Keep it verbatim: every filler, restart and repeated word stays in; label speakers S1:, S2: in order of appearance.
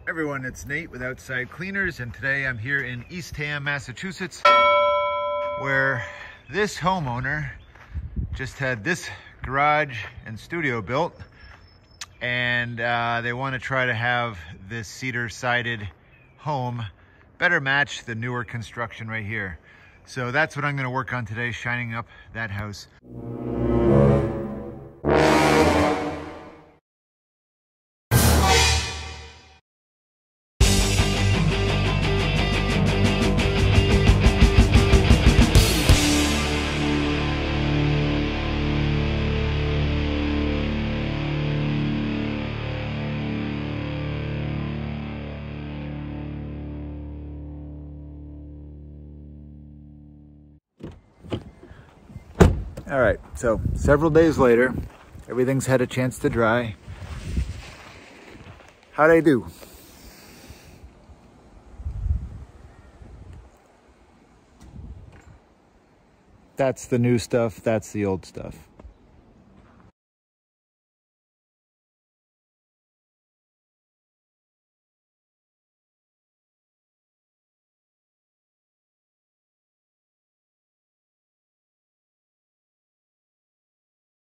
S1: Everyone, it's Nate with Outside Cleaners, and today I'm here in Eastham, Massachusetts, where this homeowner just had this garage and studio built, and uh, they want to try to have this cedar sided home better match the newer construction right here. So that's what I'm going to work on today, shining up that house. All right, so several days later, everything's had a chance to dry. How'd I do? That's the new stuff, that's the old stuff.